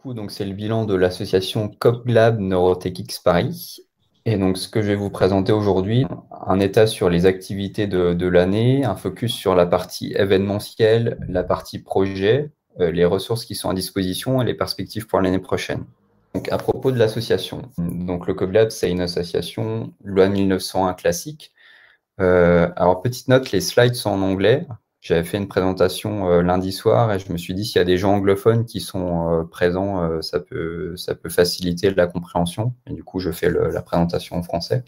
coup, donc c'est le bilan de l'association CopLab NeuroTechX Paris. Et donc, ce que je vais vous présenter aujourd'hui, un état sur les activités de l'année, un focus sur la partie événementielle, la partie projet, les ressources qui sont à disposition et les perspectives pour l'année prochaine. Donc, à propos de l'association, donc le CopLab, c'est une association loi 1901 classique. Alors, petite note, les slides sont en anglais. J'avais fait une présentation lundi soir et je me suis dit, s'il y a des gens anglophones qui sont présents, ça peut faciliter la compréhension. Et du coup, je fais la présentation en français.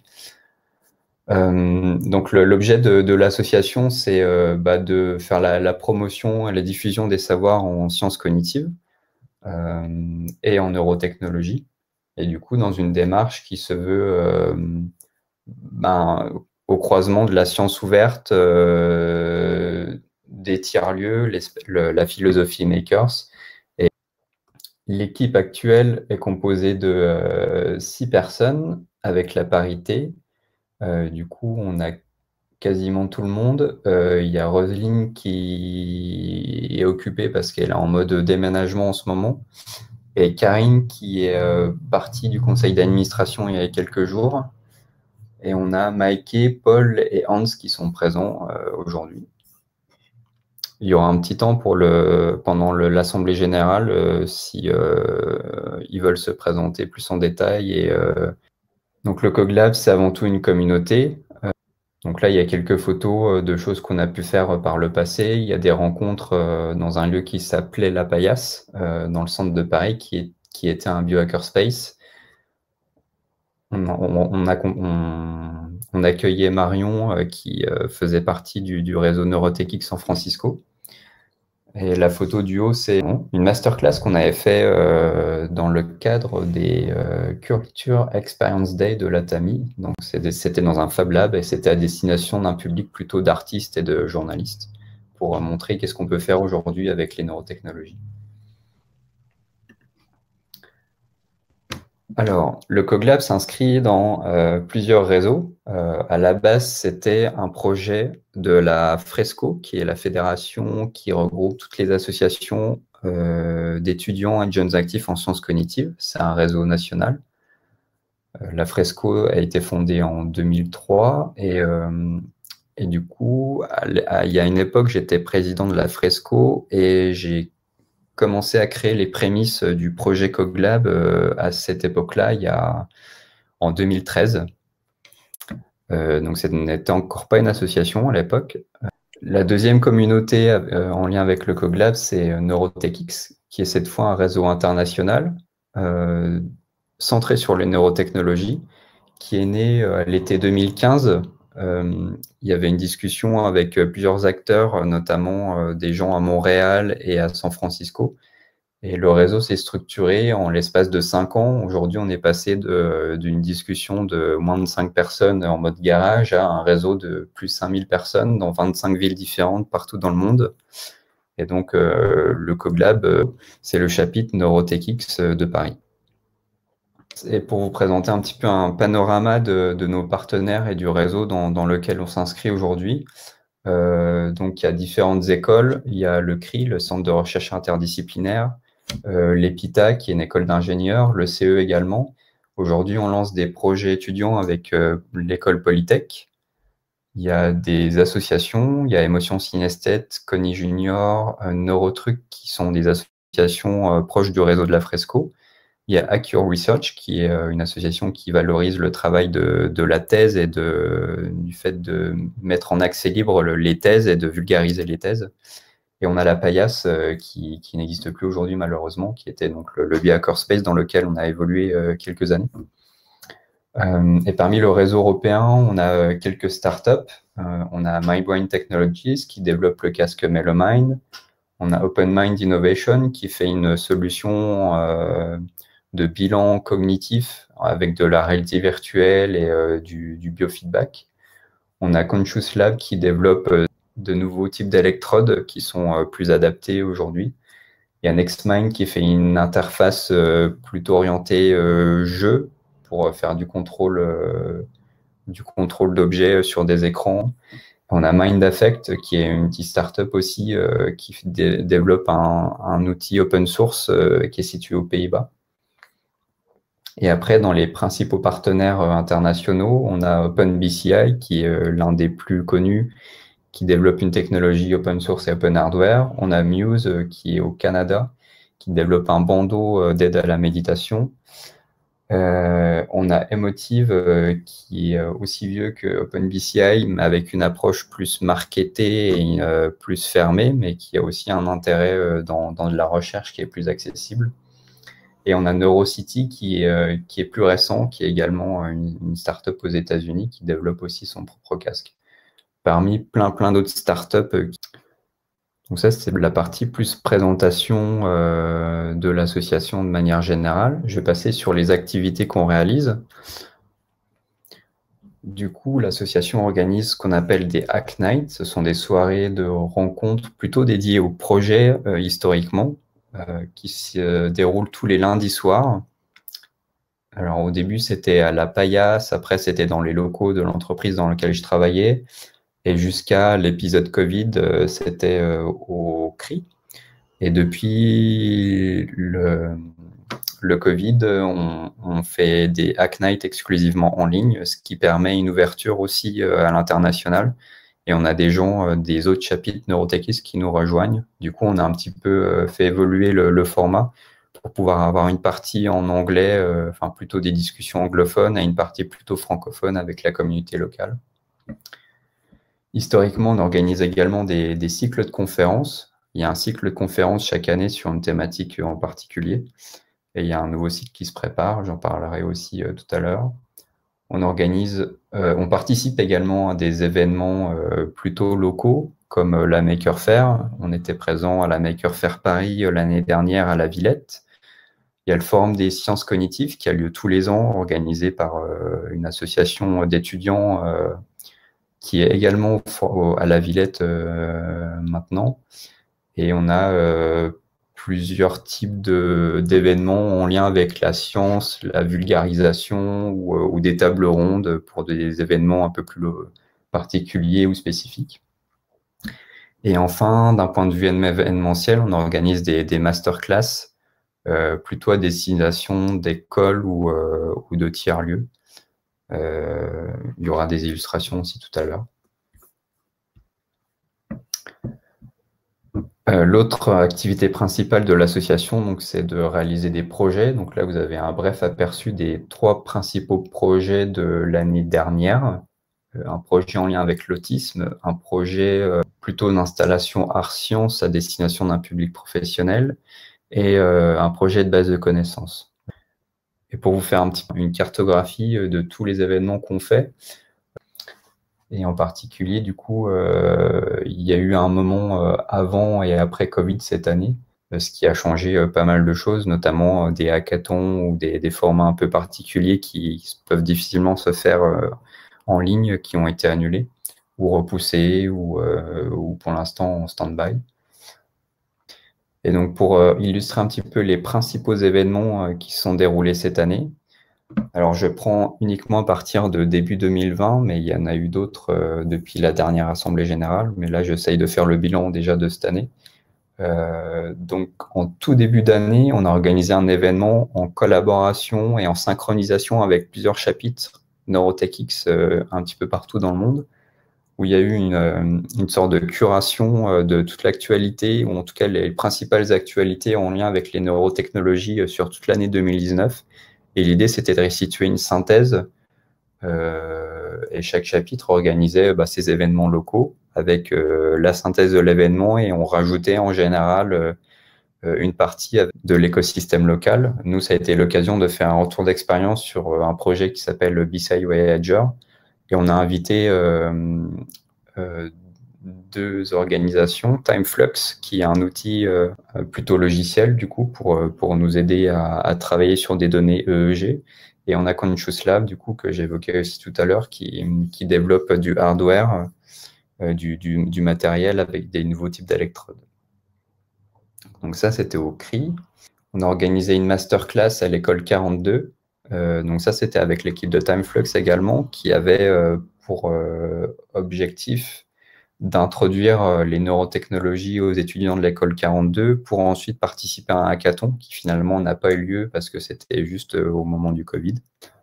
Donc, l'objet de l'association, c'est de faire la promotion et la diffusion des savoirs en sciences cognitives et en neurotechnologie. Et du coup, dans une démarche qui se veut au croisement de la science ouverte, des tiers-lieux, la philosophie makers. Et l'équipe actuelle est composée de 6 personnes avec la parité. Du coup, on a quasiment tout le monde. Il y a Roselyne qui est occupée parce qu'elle est en mode déménagement en ce moment. Et Karine qui est partie du conseil d'administration il y a quelques jours. Et on a Maïké, Paul et Hans qui sont présents aujourd'hui. Il y aura un petit temps pendant l'Assemblée générale si ils veulent se présenter plus en détail. Donc le CogLab, c'est avant tout une communauté. Donc là, il y a quelques photos de choses qu'on a pu faire par le passé. Il y a des rencontres dans un lieu qui s'appelait La Paillasse, dans le centre de Paris, qui était un biohackerspace. On accueillait Marion qui faisait partie du réseau NeuroTechX San Francisco. Et la photo du haut, c'est une masterclass qu'on avait fait dans le cadre des Culture Experience Day de l'ATAMI. Donc c'était dans un Fab Lab et c'était à destination d'un public plutôt d'artistes et de journalistes pour montrer qu'est-ce qu'on peut faire aujourd'hui avec les neurotechnologies. Alors, le CogLab s'inscrit dans plusieurs réseaux. À la base, c'était un projet de la Fresco, qui est la fédération qui regroupe toutes les associations d'étudiants et de jeunes actifs en sciences cognitives. C'est un réseau national. La Fresco a été fondée en 2003 et du coup, il y a une époque, j'étais président de la Fresco et j'ai commencé à créer les prémices du projet CogLab à cette époque-là, en 2013. Donc, ce n'était encore pas une association à l'époque. La deuxième communauté en lien avec le CogLab, c'est NeuroTechX, qui est cette fois un réseau international centré sur les neurotechnologies, qui est né l'été 2015. Il y avait une discussion avec plusieurs acteurs, notamment des gens à Montréal et à San Francisco. Et le réseau s'est structuré en l'espace de 5 ans. Aujourd'hui, on est passé d'une discussion de moins de 5 personnes en mode garage à un réseau de plus de 5000 personnes dans 25 villes différentes partout dans le monde. Et donc, le CogLab, c'est le chapitre NeuroTechX de Paris. Et pour vous présenter un petit peu un panorama de nos partenaires et du réseau dans lequel on s'inscrit aujourd'hui. Donc, il y a différentes écoles. Il y a le CRI, le Centre de recherche interdisciplinaire, l'EPITA, qui est une école d'ingénieurs, le CE également. Aujourd'hui, on lance des projets étudiants avec l'école Polytech. Il y a des associations, il y a Émotion Synesthète, Coni Junior, Neurotruc, qui sont des associations proches du réseau de la Fresco. Il y a Accure Research, qui est une association qui valorise le travail de la thèse et du fait de mettre en accès libre les thèses et de vulgariser les thèses. Et on a la Paillasse qui n'existe plus aujourd'hui malheureusement, qui était donc le biohackerspace dans lequel on a évolué quelques années. Et parmi le réseau européen, on a quelques startups. On a MyBrain Technologies qui développe le casque MeloMind. On a OpenMind Innovation qui fait une solution de bilan cognitif avec de la réalité virtuelle et du biofeedback. On a Conscious Lab qui développe de nouveaux types d'électrodes qui sont plus adaptés aujourd'hui. Il y a NextMind qui fait une interface plutôt orientée jeu pour faire du contrôle d'objets sur des écrans. On a Mind Affect, qui est une petite startup aussi qui développe un outil open source qui est situé aux Pays-Bas. Et après, dans les principaux partenaires internationaux, on a OpenBCI, qui est l'un des plus connus, qui développe une technologie open source et open hardware. On a Muse, qui est au Canada, qui développe un bandeau d'aide à la méditation. On a Emotive, qui est aussi vieux que OpenBCI, mais avec une approche plus marketée et plus fermée, mais qui a aussi un intérêt dans de la recherche qui est plus accessible. Et on a Neurocity qui est plus récent, qui est également une startup aux États-Unis qui développe aussi son propre casque. Parmi plein d'autres startups. Donc ça, c'est la partie plus présentation de l'association de manière générale. Je vais passer sur les activités qu'on réalise. Du coup, l'association organise ce qu'on appelle des Hack Nights. Ce sont des soirées de rencontres plutôt dédiées aux projets historiquement, qui se déroulent tous les lundis soirs. Alors au début, c'était à la Paillasse, après c'était dans les locaux de l'entreprise dans laquelle je travaillais, et jusqu'à l'épisode Covid, c'était au CRI. Et depuis le Covid, on fait des Hack Night exclusivement en ligne, ce qui permet une ouverture aussi à l'international. Et on a des gens des autres chapitres Neurotechis qui nous rejoignent. Du coup, on a un petit peu fait évoluer le format pour pouvoir avoir une partie en anglais, enfin plutôt des discussions anglophones, et une partie plutôt francophone avec la communauté locale. Historiquement, on organise également des cycles de conférences. Il y a un cycle de conférences chaque année sur une thématique en particulier. Et il y a un nouveau cycle qui se prépare, j'en parlerai aussi tout à l'heure. On participe également à des événements plutôt locaux, comme la Maker Faire. On était présent à la Maker Faire Paris l'année dernière à la Villette. Il y a le Forum des sciences cognitives qui a lieu tous les ans, organisé par une association d'étudiants qui est également à la Villette maintenant. Et on a plusieurs types d'événements en lien avec la science, la vulgarisation ou des tables rondes pour des événements un peu plus particuliers ou spécifiques. Et enfin, d'un point de vue événementiel, on organise des masterclass plutôt à destination d'écoles ou de tiers-lieux. Il y aura des illustrations aussi tout à l'heure. L'autre activité principale de l'association, c'est de réaliser des projets. Donc là, vous avez un bref aperçu des 3 principaux projets de l'année dernière. Un projet en lien avec l'autisme, un projet plutôt d'installation art-science à destination d'un public professionnel et un projet de base de connaissances. Et pour vous faire une cartographie de tous les événements qu'on fait, et en particulier, du coup, il y a eu un moment avant et après Covid cette année, ce qui a changé pas mal de choses, notamment des hackathons ou des formats un peu particuliers qui peuvent difficilement se faire en ligne, qui ont été annulés ou repoussés ou pour l'instant en stand-by. Et donc, pour illustrer un petit peu les principaux événements qui se sont déroulés cette année, alors je prends uniquement à partir de début 2020, mais il y en a eu d'autres depuis la dernière Assemblée Générale, mais là j'essaye de faire le bilan déjà de cette année. Donc en tout début d'année, on a organisé un événement en collaboration et en synchronisation avec plusieurs chapitres NeurotechX un petit peu partout dans le monde, où il y a eu une sorte de curation de toute l'actualité, ou en tout cas les principales actualités en lien avec les neurotechnologies sur toute l'année 2019. Et l'idée, c'était de restituer une synthèse et chaque chapitre organisait ces événements locaux avec la synthèse de l'événement, et on rajoutait en général une partie de l'écosystème local. Nous, ça a été l'occasion de faire un retour d'expérience sur un projet qui s'appelle le B-Side Voyager, et on a invité 2 organisations, TimeFlux, qui est un outil plutôt logiciel du coup pour nous aider à travailler sur des données EEG, et on a Conscious Lab du coup que j'évoquais aussi tout à l'heure qui développe du hardware, du matériel avec des nouveaux types d'électrodes. Donc ça, c'était au CRI. On a organisé une masterclass à l'école 42. Donc ça, c'était avec l'équipe de TimeFlux également, qui avait pour objectif d'introduire les neurotechnologies aux étudiants de l'école 42 pour ensuite participer à un hackathon qui finalement n'a pas eu lieu parce que c'était juste au moment du Covid.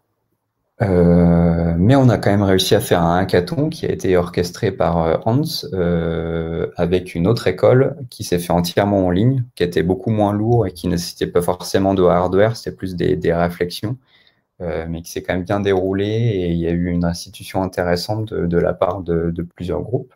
Mais on a quand même réussi à faire un hackathon qui a été orchestré par Hans avec une autre école qui s'est fait entièrement en ligne, qui était beaucoup moins lourd et qui ne nécessitait pas forcément de hardware, c'était plus des réflexions, mais qui s'est quand même bien déroulé et il y a eu une institution intéressante de la part de plusieurs groupes.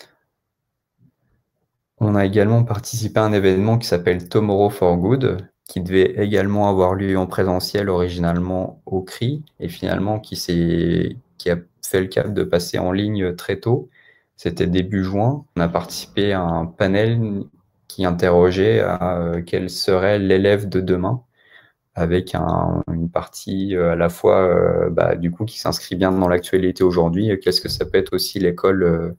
On a également participé à un événement qui s'appelle Tomorrow for Good, qui devait également avoir lieu en présentiel originalement au CRI, et finalement qui a fait le cap de passer en ligne très tôt. C'était début juin. On a participé à un panel qui interrogeait quel serait l'élève de demain, avec une partie à la fois du coup qui s'inscrit bien dans l'actualité aujourd'hui. Qu'est-ce que ça peut être aussi l'école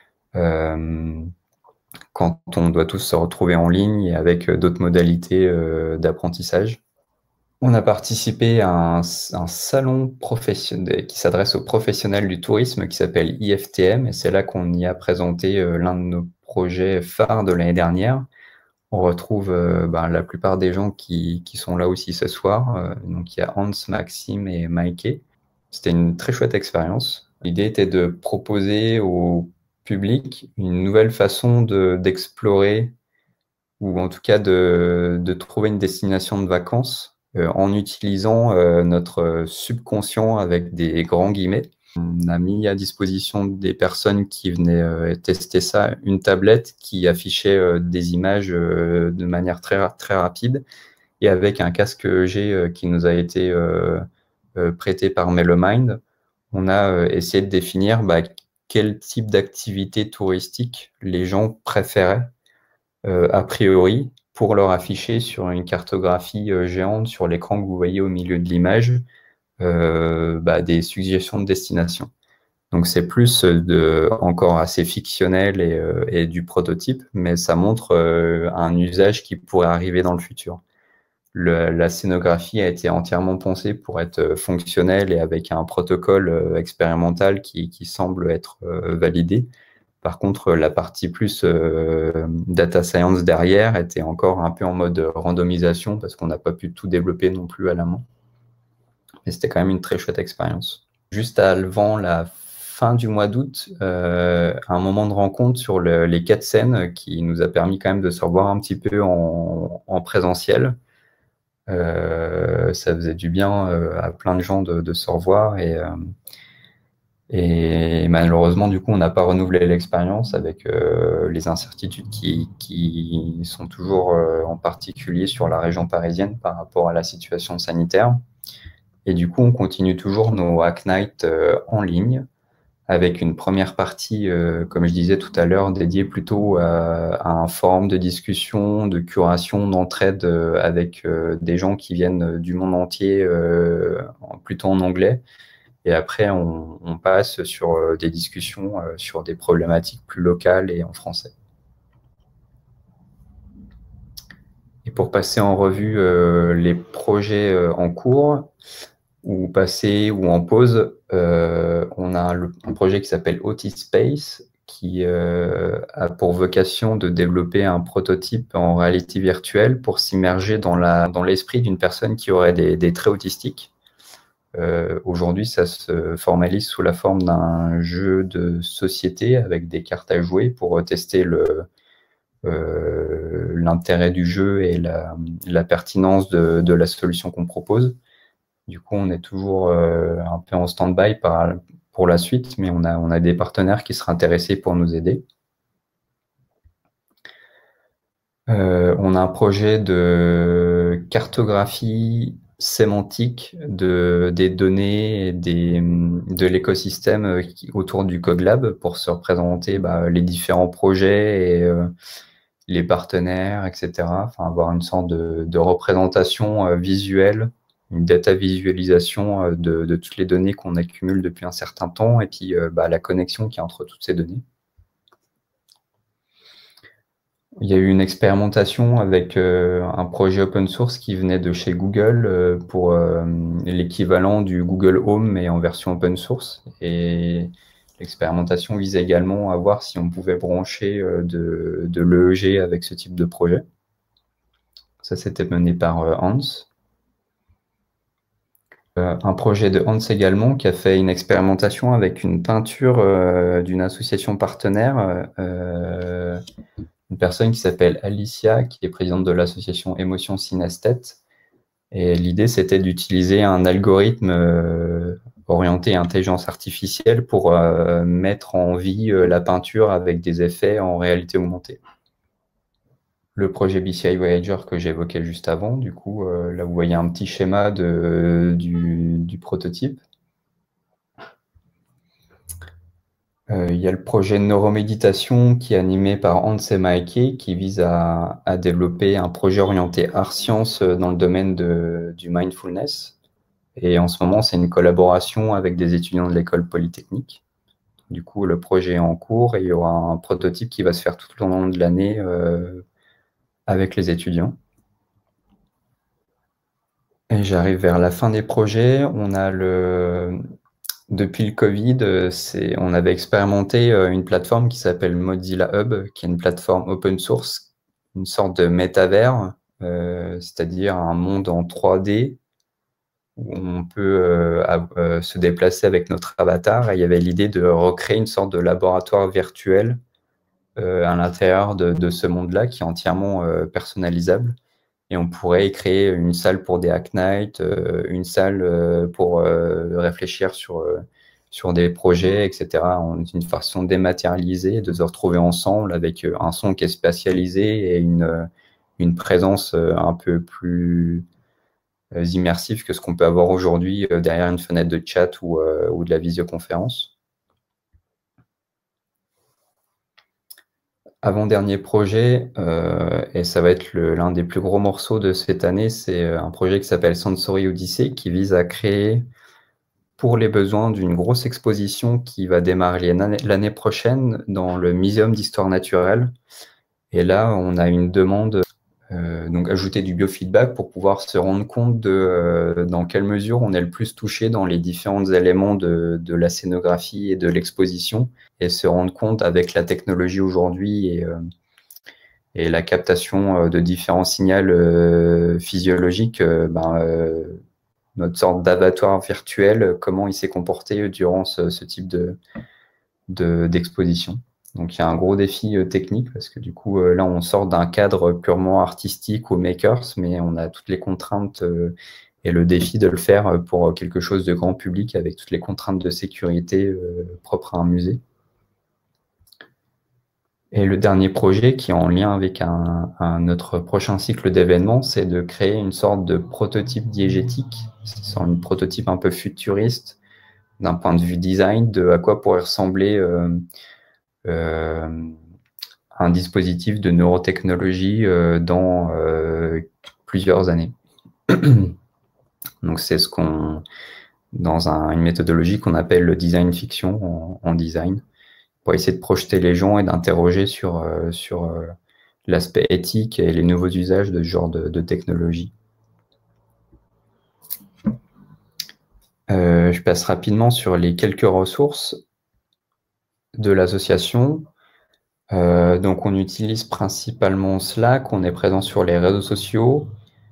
quand on doit tous se retrouver en ligne et avec d'autres modalités d'apprentissage. On a participé à un salon professionnel qui s'adresse aux professionnels du tourisme qui s'appelle IFTM, et c'est là qu'on y a présenté l'un de nos projets phares de l'année dernière. On retrouve la plupart des gens qui sont là aussi ce soir. Donc il y a Hans, Maxime et Maïké. C'était une très chouette expérience. L'idée était de proposer au public une nouvelle façon d'explorer ou en tout cas de trouver une destination de vacances en utilisant notre subconscient avec des grands guillemets. On a mis à disposition des personnes qui venaient tester ça une tablette qui affichait des images de manière très, très rapide et avec un casque G qui nous a été prêté par MeloMind. On a essayé de définir quel type d'activité touristique les gens préféraient a priori pour leur afficher sur une cartographie géante sur l'écran que vous voyez au milieu de l'image des suggestions de destination. Donc c'est plus encore assez fictionnel et du prototype, mais ça montre un usage qui pourrait arriver dans le futur. La scénographie a été entièrement pensée pour être fonctionnelle et avec un protocole expérimental qui semble être validé. Par contre, la partie plus data science derrière était encore un peu en mode randomisation parce qu'on n'a pas pu tout développer non plus à la main. Mais c'était quand même une très chouette expérience. Juste avant la fin du mois d'août, un moment de rencontre sur les 4 scènes qui nous a permis quand même de se revoir un petit peu en présentiel. Ça faisait du bien à plein de gens de se revoir et malheureusement, du coup, on n'a pas renouvelé l'expérience avec les incertitudes qui sont toujours en particulier sur la région parisienne par rapport à la situation sanitaire. Et du coup, on continue toujours nos Hack Night en ligne avec une première partie, comme je disais tout à l'heure, dédiée plutôt à un forum de discussion, de curation, d'entraide avec des gens qui viennent du monde entier, plutôt en anglais. Et après, on passe sur des discussions sur des problématiques plus locales et en français. Et pour passer en revue les projets en cours, ou passés ou en pause, on a un projet qui s'appelle Otispace, qui a pour vocation de développer un prototype en réalité virtuelle pour s'immerger dans l'esprit d'une personne qui aurait des traits autistiques. Aujourd'hui, ça se formalise sous la forme d'un jeu de société avec des cartes à jouer pour tester l'intérêt du jeu et la pertinence de la solution qu'on propose. Du coup, on est toujours un peu en stand-by pour la suite, mais on a des partenaires qui seraient intéressés pour nous aider. On a un projet de cartographie sémantique des données et de l'écosystème autour du CogLab pour se représenter les différents projets et les partenaires, etc. Enfin, avoir une sorte de représentation visuelle, une data visualisation de toutes les données qu'on accumule depuis un certain temps et puis la connexion qu'il y a entre toutes ces données. Il y a eu une expérimentation avec un projet open source qui venait de chez Google pour l'équivalent du Google Home, mais en version open source. Et L'expérimentation vise également à voir si on pouvait brancher de l'EEG avec ce type de projet. Ça, c'était mené par Hans. Un projet de Hans également qui a fait une expérimentation avec une peinture d'une association partenaire, une personne qui s'appelle Alicia, qui est présidente de l'association Émotion Synesthète. Et l'idée, c'était d'utiliser un algorithme orienté intelligence artificielle pour mettre en vie la peinture avec des effets en réalité augmentée. Le projet BCI Voyager que j'évoquais juste avant, du coup, là, vous voyez un petit schéma du prototype. Il y a le projet Neuroméditation qui est animé par Hans Emaeke, qui vise à développer un projet orienté art-science dans le domaine du mindfulness. Et en ce moment, c'est une collaboration avec des étudiants de l'école polytechnique. Du coup, le projet est en cours et il y aura un prototype qui va se faire tout au long de l'année avec les étudiants. Et j'arrive vers la fin des projets. On a depuis le Covid, on avait expérimenté une plateforme qui s'appelle Mozilla Hub, qui est une plateforme open source, une sorte de métavers, c'est-à-dire un monde en 3D où on peut se déplacer avec notre avatar. Et il y avait l'idée de recréer une sorte de laboratoire virtuel à l'intérieur de ce monde-là qui est entièrement personnalisable. Et on pourrait créer une salle pour des hack nights, une salle pour réfléchir sur des projets, etc. Une façon dématérialisée de se retrouver ensemble avec un son qui est spatialisé et une présence un peu plus immersif que ce qu'on peut avoir aujourd'hui derrière une fenêtre de chat ou de la visioconférence. Avant-dernier projet, et ça va être l'un des plus gros morceaux de cette année, c'est un projet qui s'appelle Sensory Odyssey, qui vise à créer, pour les besoins d'une grosse exposition qui va démarrer l'année prochaine dans le Muséum d'Histoire Naturelle. Et là, on a une demande donc ajouter du biofeedback pour pouvoir se rendre compte de dans quelle mesure on est le plus touché dans les différents éléments de la scénographie et de l'exposition, et se rendre compte avec la technologie aujourd'hui et la captation de différents signaux physiologiques, notre sorte d'avatar virtuel, comment il s'est comporté durant ce type d'exposition. Donc, il y a un gros défi technique parce que du coup, là, on sort d'un cadre purement artistique ou makers, mais on a toutes les contraintes et le défi de le faire pour quelque chose de grand public avec toutes les contraintes de sécurité propres à un musée. Et le dernier projet qui est en lien avec notre prochain cycle d'événements, c'est de créer une sorte de prototype diégétique. C'est un prototype un peu futuriste d'un point de vue design, de à quoi pourrait ressembler un dispositif de neurotechnologie dans plusieurs années. Donc, c'est dans une méthodologie qu'on appelle le design fiction en design, pour essayer de projeter les gens et d'interroger sur l'aspect éthique et les nouveaux usages de ce genre de technologie. Je passe rapidement sur les quelques ressources de l'association. Donc, on utilise principalement Slack, on est présent sur les réseaux sociaux.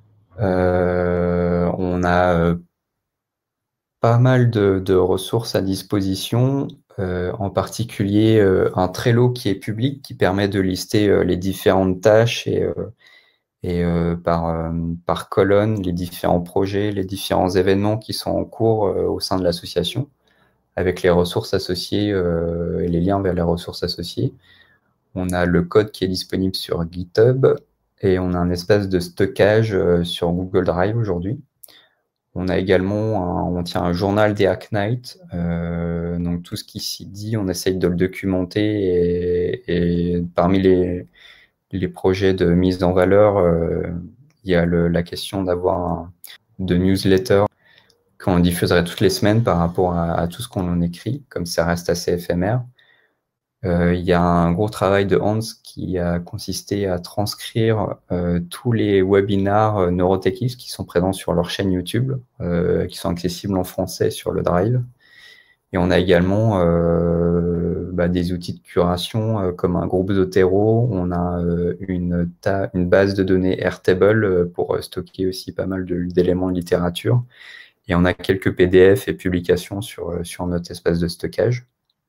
On a pas mal de ressources à disposition, en particulier un Trello qui est public, qui permet de lister les différentes tâches et par colonne les différents projets, les différents événements qui sont en cours au sein de l'association, avec les ressources associées et les liens vers les ressources associées. On a le code qui est disponible sur GitHub et on a un espace de stockage sur Google Drive aujourd'hui. On a également on tient un journal des Hack Nights, donc tout ce qui s'y dit, on essaye de le documenter et parmi les projets de mise en valeur, il y a la question d'avoir de newsletter qu'on diffuserait toutes les semaines par rapport à tout ce qu'on en écrit, comme ça reste assez éphémère. Il y a un gros travail de Hans qui a consisté à transcrire tous les webinars NeuroTechX qui sont présents sur leur chaîne YouTube, qui sont accessibles en français sur le Drive. Et on a également des outils de curation comme un groupe Zotero. On a une base de données Airtable pour stocker aussi pas mal d'éléments de littérature. Et on a quelques PDF et publications sur notre espace de stockage.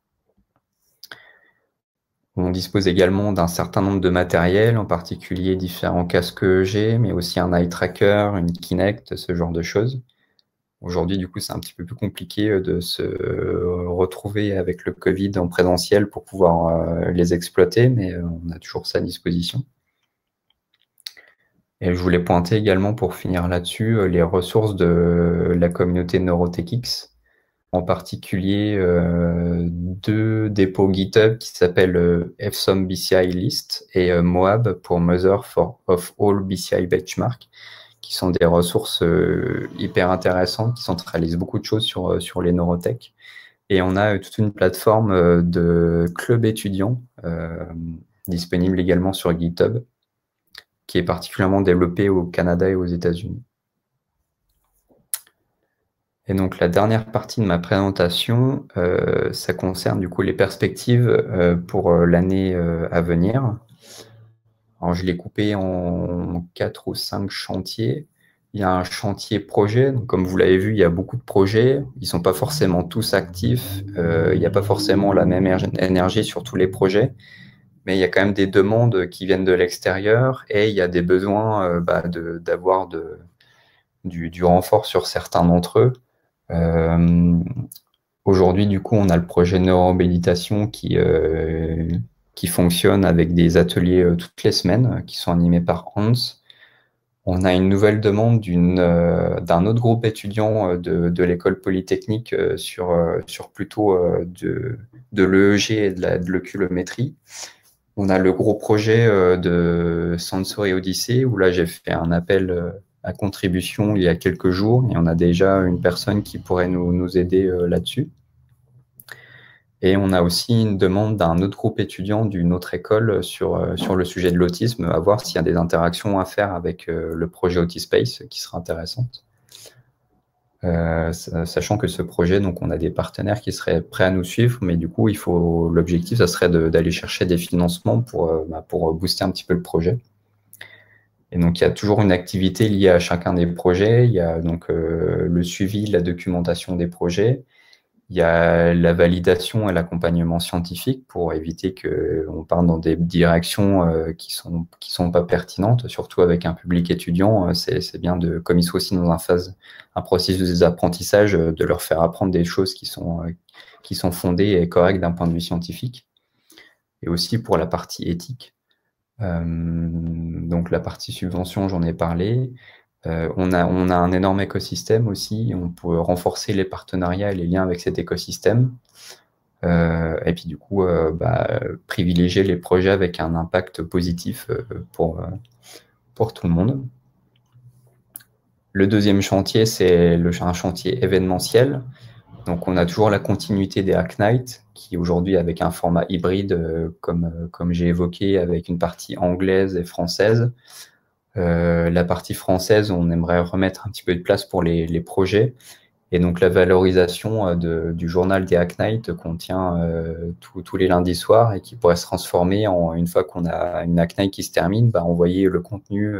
On dispose également d'un certain nombre de matériel, en particulier différents casques EEG, mais aussi un eye tracker, une Kinect, ce genre de choses. Aujourd'hui, du coup, c'est un petit peu plus compliqué de se retrouver avec le Covid en présentiel pour pouvoir les exploiter, mais on a toujours ça à disposition. Et je voulais pointer également, pour finir là-dessus, les ressources de la communauté NeuroTechX, en particulier deux dépôts GitHub qui s'appellent FSOM BCI List et Moab pour Mother of All BCI Benchmark, qui sont des ressources hyper intéressantes, qui centralisent beaucoup de choses sur les neurotech. Et on a toute une plateforme de club étudiants disponible également sur GitHub, qui est particulièrement développée au Canada et aux États-Unis. Et donc la dernière partie de ma présentation, ça concerne du coup les perspectives pour l'année à venir. Alors je l'ai coupé en 4 ou 5 chantiers. Il y a un chantier projet, donc comme vous l'avez vu, il y a beaucoup de projets, ils ne sont pas forcément tous actifs, il n'y a pas forcément la même énergie sur tous les projets, mais il y a quand même des demandes qui viennent de l'extérieur et il y a des besoins d'avoir du renfort sur certains d'entre eux. Aujourd'hui, du coup, on a le projet Neuroméditation qui fonctionne avec des ateliers toutes les semaines qui sont animés par Hans. On a une nouvelle demande d'un autre groupe étudiant de l'école polytechnique sur plutôt de l'EEG et de l'oculométrie. On a le gros projet de Sensory Odyssey où là j'ai fait un appel à contribution il y a quelques jours et on a déjà une personne qui pourrait nous aider là-dessus. Et on a aussi une demande d'un autre groupe étudiant d'une autre école sur le sujet de l'autisme, à voir s'il y a des interactions à faire avec le projet Autispace qui sera intéressante. Sachant que ce projet, donc on a des partenaires qui seraient prêts à nous suivre, mais du coup, l'objectif, ça serait d'aller chercher des financements pour booster un petit peu le projet. Et donc, il y a toujours une activité liée à chacun des projets. Il y a donc le suivi, la documentation des projets. Il y a la validation et l'accompagnement scientifique pour éviter qu'on parte dans des directions qui sont pas pertinentes, surtout avec un public étudiant. C'est bien comme ils sont aussi dans un processus d'apprentissage, de leur faire apprendre des choses qui sont fondées et correctes d'un point de vue scientifique. Et aussi pour la partie éthique. Donc la partie subvention, j'en ai parlé. On a un énorme écosystème aussi, on peut renforcer les partenariats et les liens avec cet écosystème. Et puis du coup, privilégier les projets avec un impact positif pour tout le monde. Le deuxième chantier, c'est un chantier événementiel. Donc on a toujours la continuité des Hack Night, qui aujourd'hui avec un format hybride, comme j'ai évoqué, avec une partie anglaise et française. La partie française, on aimerait remettre un petit peu de place pour les projets. Et donc, la valorisation du journal des Hack Night qu'on tient tous les lundis soirs et qui pourrait se transformer une fois qu'on a une Hack Night qui se termine, envoyer le contenu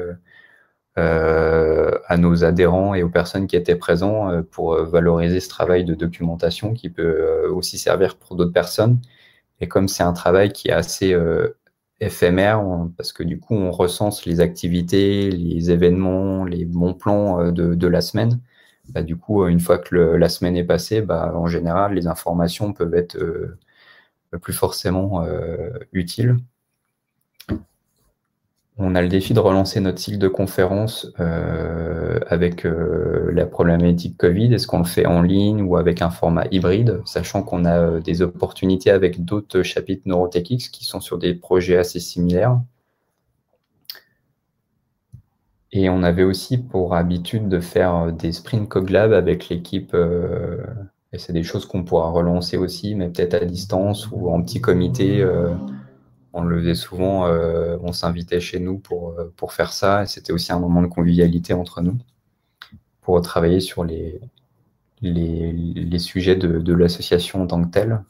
à nos adhérents et aux personnes qui étaient présents pour valoriser ce travail de documentation qui peut aussi servir pour d'autres personnes. Et comme c'est un travail qui est assez éphémère, parce que du coup, on recense les activités, les événements, les bons plans de la semaine. Du coup, une fois que la semaine est passée, en général, les informations peuvent être plus forcément utiles. On a le défi de relancer notre cycle de conférences avec la problématique Covid. Est-ce qu'on le fait en ligne ou avec un format hybride, sachant qu'on a des opportunités avec d'autres chapitres NeuroTechX qui sont sur des projets assez similaires. Et on avait aussi pour habitude de faire des sprints CogLab avec l'équipe, et c'est des choses qu'on pourra relancer aussi, mais peut-être à distance ou en petit comité. On le faisait souvent, on s'invitait chez nous pour faire ça, et c'était aussi un moment de convivialité entre nous, pour travailler sur les les sujets de l'association en tant que telle.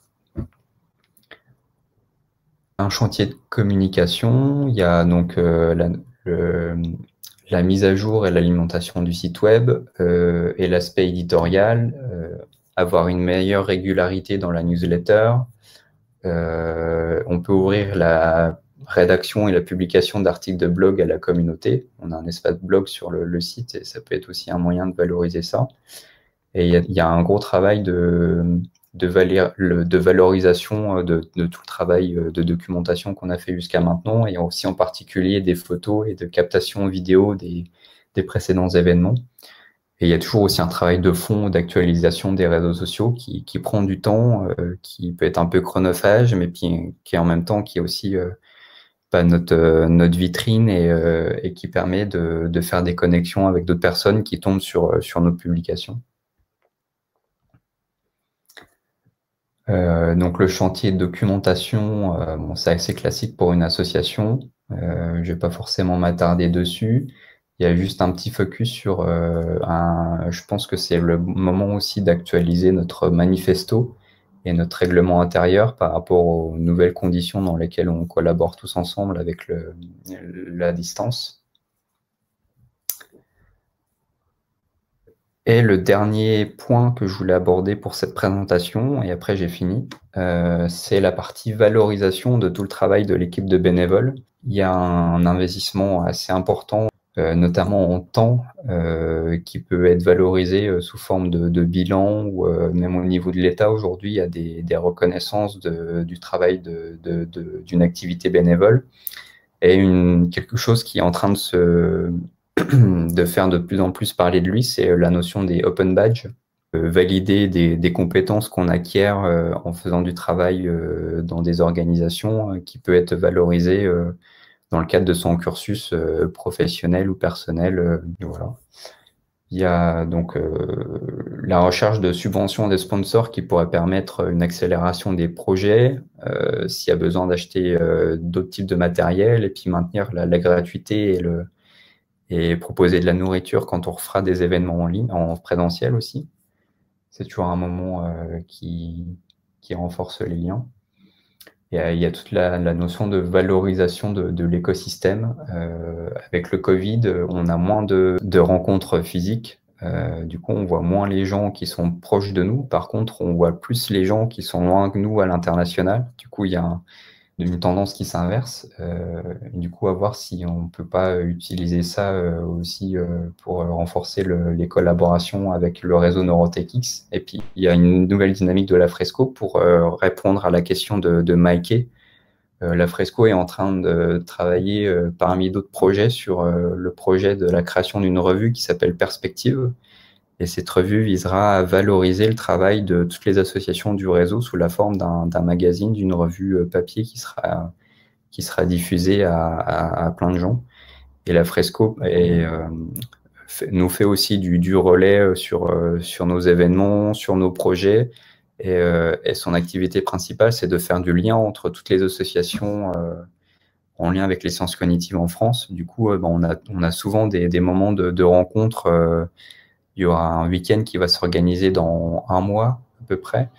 Un chantier de communication, il y a donc la mise à jour et l'alimentation du site web et l'aspect éditorial, avoir une meilleure régularité dans la newsletter. On peut ouvrir la rédaction et la publication d'articles de blog à la communauté. On a un espace blog sur le site et ça peut être aussi un moyen de valoriser ça. Et il y a un gros travail de valorisation de tout le travail de documentation qu'on a fait jusqu'à maintenant, et aussi en particulier des photos et de captation vidéo des précédents événements. Et il y a toujours aussi un travail de fond d'actualisation des réseaux sociaux qui prend du temps, qui peut être un peu chronophage, mais qui en même temps qui est aussi notre vitrine et qui permet de faire des connexions avec d'autres personnes qui tombent sur nos publications. Donc le chantier de documentation, bon, c'est assez classique pour une association. Je ne vais pas forcément m'attarder dessus. Il y a juste un petit focus sur je pense que c'est le moment aussi d'actualiser notre manifesto et notre règlement intérieur par rapport aux nouvelles conditions dans lesquelles on collabore tous ensemble avec la distance. Et le dernier point que je voulais aborder pour cette présentation, et après j'ai fini, c'est la partie valorisation de tout le travail de l'équipe de bénévoles. Il y a un investissement assez important, notamment en temps, qui peut être valorisé sous forme de bilan ou même au niveau de l'État. Aujourd'hui, il y a des reconnaissances du travail d'une activité bénévole, et quelque chose qui est en train de faire de plus en plus parler de lui, c'est la notion des open badges. Valider des compétences qu'on acquiert en faisant du travail dans des organisations qui peut être valorisé dans le cadre de son cursus professionnel ou personnel. Voilà. Il y a donc la recherche de subventions des sponsors qui pourrait permettre une accélération des projets, s'il y a besoin d'acheter d'autres types de matériel, et puis maintenir la gratuité et proposer de la nourriture quand on refera des événements en ligne, en présentiel aussi. C'est toujours un moment qui renforce les liens. Et il y a toute la notion de valorisation de l'écosystème. Avec le Covid, on a moins de rencontres physiques. Du coup, on voit moins les gens qui sont proches de nous. Par contre, on voit plus les gens qui sont loin de nous à l'international. Du coup, il y a une tendance qui s'inverse. Du coup, à voir si on ne peut pas utiliser ça aussi pour renforcer les collaborations avec le réseau NeuroTechX. Et puis, il y a une nouvelle dynamique de la Fresco pour répondre à la question de Mikey. La Fresco est en train de travailler parmi d'autres projets sur le projet de la création d'une revue qui s'appelle Perspective. Et cette revue visera à valoriser le travail de toutes les associations du réseau sous la forme d'un magazine, d'une revue papier qui sera diffusée à plein de gens. Et la Fresco nous fait aussi du relais sur nos événements, sur nos projets. Et son activité principale, c'est de faire du lien entre toutes les associations en lien avec les sciences cognitives en France. Du coup, on a souvent des moments de rencontres. Il y aura un week-end qui va s'organiser dans un mois à peu près.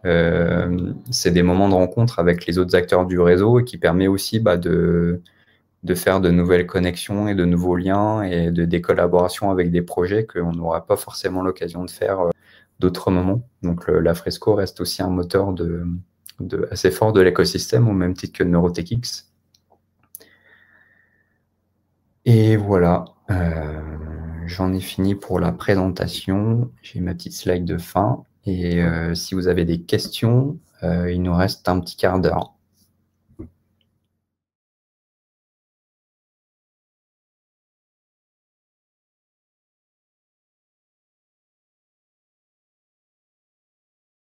C'est des moments de rencontre avec les autres acteurs du réseau et qui permet aussi de faire de nouvelles connexions et de nouveaux liens et des collaborations avec des projets qu'on n'aura pas forcément l'occasion de faire d'autres moments. Donc la Fresco reste aussi un moteur assez fort de l'écosystème, au même titre que NeuroTechX. Et voilà. J'en ai fini pour la présentation. J'ai ma petite slide de fin. Et si vous avez des questions, il nous reste un petit quart d'heure.